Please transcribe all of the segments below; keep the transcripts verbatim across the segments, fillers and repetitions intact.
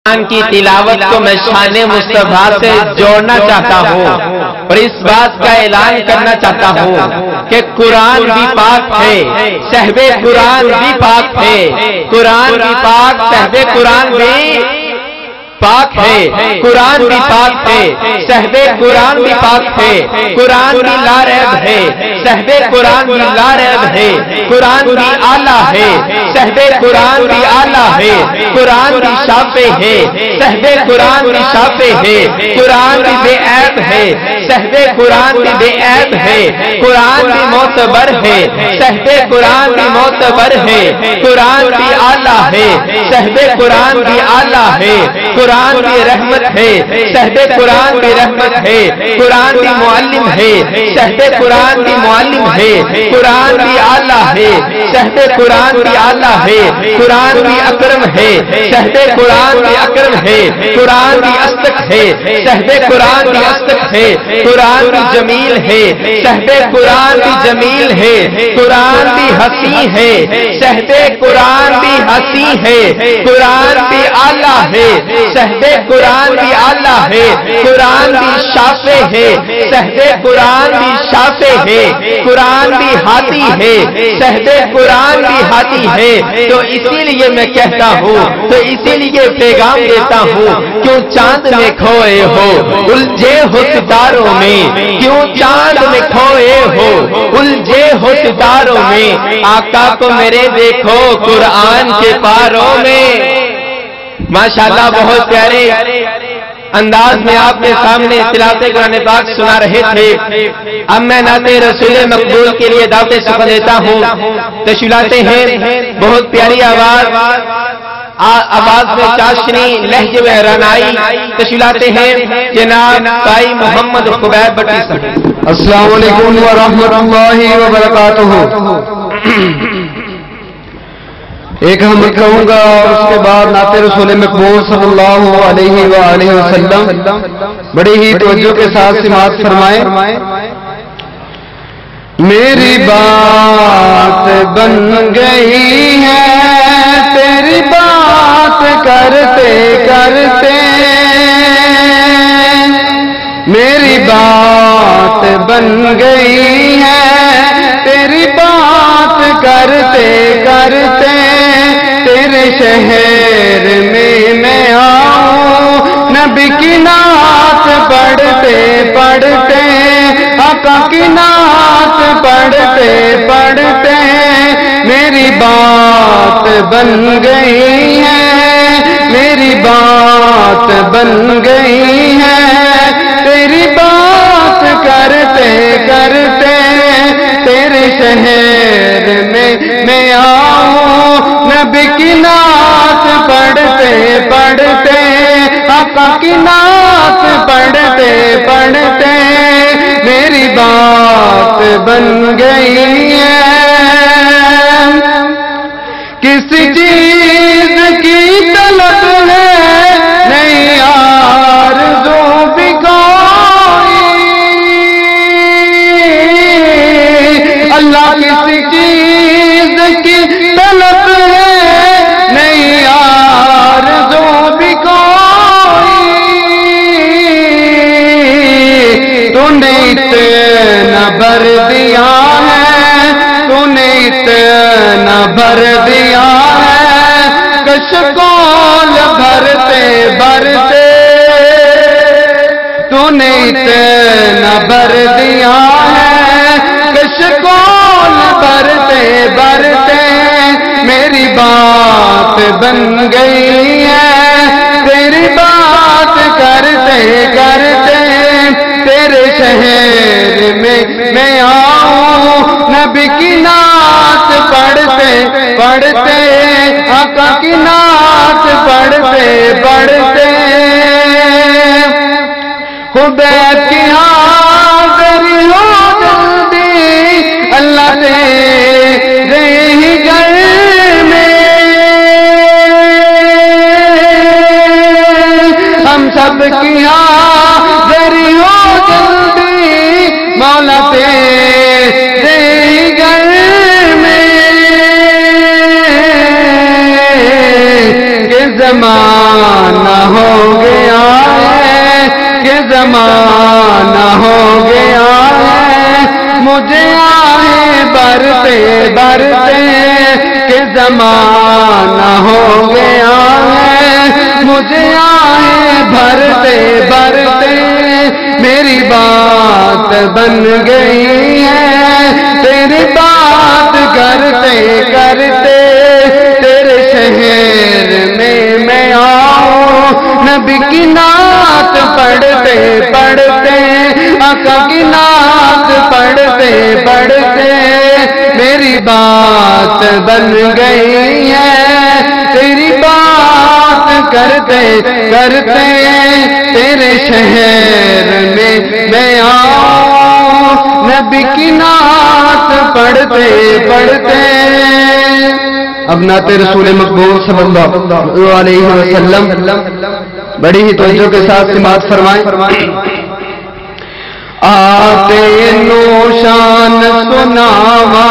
قرآن کی تلاوت کو میں شان مصطفیٰ سے جوڑنا چاہتا ہوں اور اس بات کا اعلان کرنا چاہتا ہوں کہ قرآن بھی پاک ہے، صحب قرآن بھی پاک ہے، قرآن بھی پاک، صحب قرآن بھی پاک ہے، قرآن بھی پاک ہے، صحب قرآن بھی پاک ہے، قرآن بھی لا ریب ہے، صحب قرآن بھی لا ریب ہے، قرآن بھی اعلیٰ ہے، صحب قرآن بھی اعلیٰ ہے، قرآن بھی شافع ہے، صحب قرآن بھی شافع ہے، قرآن بھی بے عیب ہے، صحب قرآن بھی بے عیب ہے، قرآن بھی معتبر ہے، صحب قرآن بھی معتبر ہے، قرآن بھی اعلیٰ ہے، صحب قرآن بھی اعلیٰ ہے، قرآن بھی رحمت ہے، صحب قرآن بھی رحمت ہے، قرآن بھی معلم ہے، صحب قرآن بھی معلم ہے، قرآن بھی اعلیٰ ہے، صحب قرآن بھی اعلیٰ ہے، قرآن بھی اکرم ہے، صحب قرآن بھی اکرم ہے، قرآن بھی اصدق ہے، صحب قرآن بھی اصدق ہے، قرآن بھی جمیل ہے، صحب قرآن بھی جمیل ہے، قرآن بھی حسین ہے، صحب قرآن بھی حسین ہے، قرآن بھی اعلیٰ ہے، صحب قرآن بھی اعلیٰ ہے، قرآن بھی شافع ہے، صحب قرآن بھی شافع ہے، قرآن بھی ہادی ہے، صحب قرآن بھی ہادی ہے۔ تو اسی لیے میں کہتا ہوں، تو اسی لیے پیغام دیتا ہوں، کیوں چاند میں کھوئے ہو الجھے ہو ستاروں میں، کیوں چاند میں کھوئے ہو الجھے ہو ستاروں میں، آقا کو میرے دیکھو قرآن کے پاروں میں۔ ماشاءاللہ بہت پیارے انداز میں آپ کے سامنے تلاوت قرآن پاک سنا رہے تھے۔ اب میں نعت رسول مقبول کے لیے دعوت سفر دیتا ہوں، تشریف لاتے ہیں، بہت پیاری آواز آواز میں چاشنی لہجے میں رنائی، تشریف لاتے ہیں جناب بھائی محمد خبیب بٹی صاحب۔ السلام علیکم ورحمۃ اللہ وبرکاتہ۔ ایک حمد کہوں گا اور اس کے بعد نعت رسول مقبول صلی اللہ علیہ وآلہ وسلم بڑی ہی توجہ کے ساتھ سماعت فرمائیں۔ میری بات بن گئی ہے تیری بات کرتے کرتے، میری بات بن گئی ہے تیری بات کرتے کرتے، تیرے شہر میں میں آؤں نبی کی نعت پڑھتے پڑھتے، آقا کی نعت پڑھتے پڑھتے، میری بات بن گئی ہے، میری بات بن گئی ہے، تیری بات کرتے کرتے، تیرے شہر میں میں آؤں نبی کی نعت پڑھتے پڑھتے، آقا کی نعت پڑھتے پڑھتے، میری بات بن گئی ہے۔ کس چیز کی طلب ہے نہیں آرزو بھی کوئی، اللہ کسی چیز کی طلب ہے نہیں آرزو بھی کوئی، تو نے اتنا بھر دیا ہے، تو نے اتنا بھر دیا ہے، کشکول بھرتے بھرتے، تو نے اتنا بھر دیا ہے، کشکول بھرتے بھرتے، میری بات بن گئی ہے، تیری بات کرتے کرتے، تیرے شہر میں میں آؤں نبی کی نعت پڑھتے پڑھتے، آقا کی نعت پڑھتے پڑھتے، خبیب کی حاضری ہو جلدی اللہ تیرے ہی گھر میں، ہم سب کی حاضری ہو جلدی مولا تیرے ہی گھر میں، کہ زمانہ زمانہ ہو گیا ہے مجھے آئے برتے برتے کہ زمانہ ہو گیا ہے مجھے آئے بھرتے بھرتے میری بات بن گئی ہے تیری بات کرتے کرتے تیرے شہر میں میں آؤں نبی کی نعت پڑھتے پڑھتے آقا کی نعت پڑھتے پڑھتے میری بات بن گئی ہے تیری بات کرتے کرتے تیرے شہر میں میں آؤں نبی کی نعت پڑھتے پڑھتے. اب نعت رسول مقبول صلی اللہ علیہ وسلم بڑی ہی توجہ کے ساتھ سماعت فرمائیں. آتے نوشان سناوا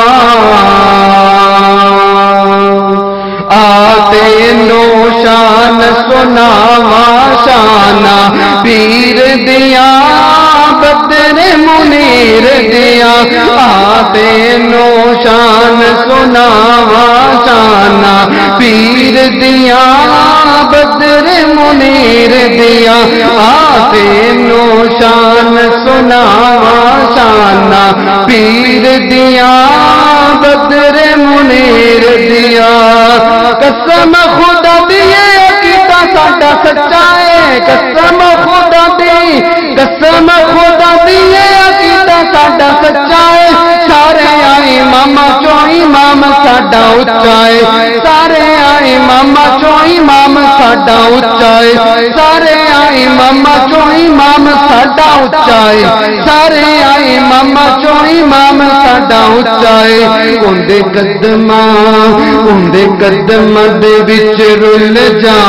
آتے نوشان سناوا شانہ پیر دیا بدر منیر دیا آتے نوشان سناوا شانہ پیر دیا بدر منیر دیا آتے نوشان سناوا شانہ پیر دیا بدر منیر دیا قسم خدا دیے کیتا ساڈا سچا ہے قسم خدا دی قسم خدا دیے کیتا ساڈا سچا ہے سارے آئی ماما چوئی مام ساڈا اچا ہے سارے آئی ماما چوئی مام ساڈا اچا ہے سارے آئی ماما چوئی مام ساڈا اچا ہے سارے آئی ماما چوئی مام ساڈا اچا ہے اندے قدماں اندے قدماں دے وچ رل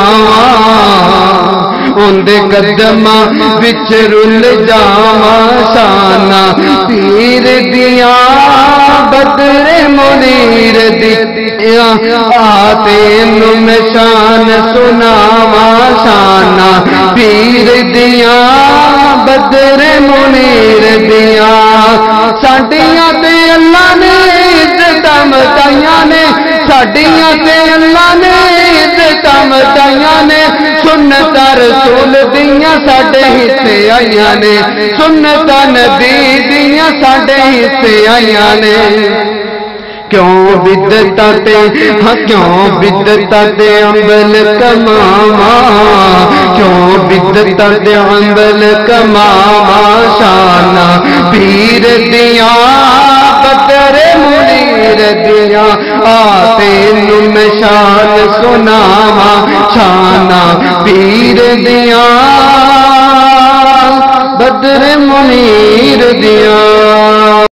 جاواں اندے قدماں وچ رل جاواں شانہ پیر دیا بدر منیر دیا آتے میں شان سناواں شانہ پیر دیا بدر منیر دیا ساڈیاں تے اللہ نے عزتاں مٹائیاں نے ساڈیاں تے اللہ نے عزتاں مٹائیاں نے سنتاں رسول دیاں ساڈے حصے آئیاں نے سنتاں نبی دیاں ساڈے حصے آئیاں نے کیوں بدتا تے ہاں کیوں بدتا تے عمل کماوا کیوں بدتا تے عمل کماوا شانہ پیر دیا بدر منیر دیا آتے میں شان سناوا شانہ پیر دیا بدر منیر دیا.